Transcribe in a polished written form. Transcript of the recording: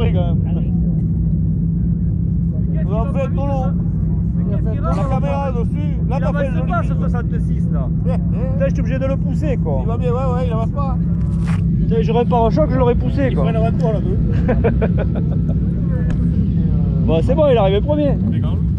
après quand même. Vous en faites ton lot. La caméra dessus. Là, t'as fait le joli. Pas ce 66 là. Là, j'étais obligé de le pousser quoi. Il va bien, ouais, il avance pas. J'aurais pas en choc, je l'aurais poussé Il quoi. freine avant toi là-dessus. Bon, c'est bon, il est arrivé premier. C'est quand même.